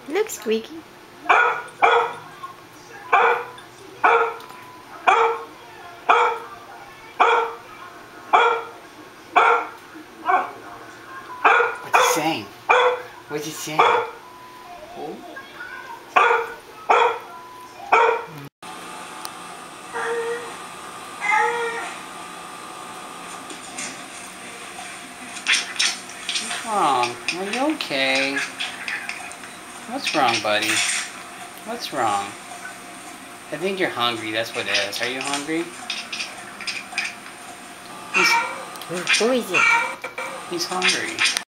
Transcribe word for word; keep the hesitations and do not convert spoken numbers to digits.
Look, Squeaky. What's he saying? What's he saying? Oh. What's wrong? Are you okay? What's wrong, buddy? What's wrong? I think you're hungry, that's what it is. Are you hungry? He's, Who is it? he's hungry.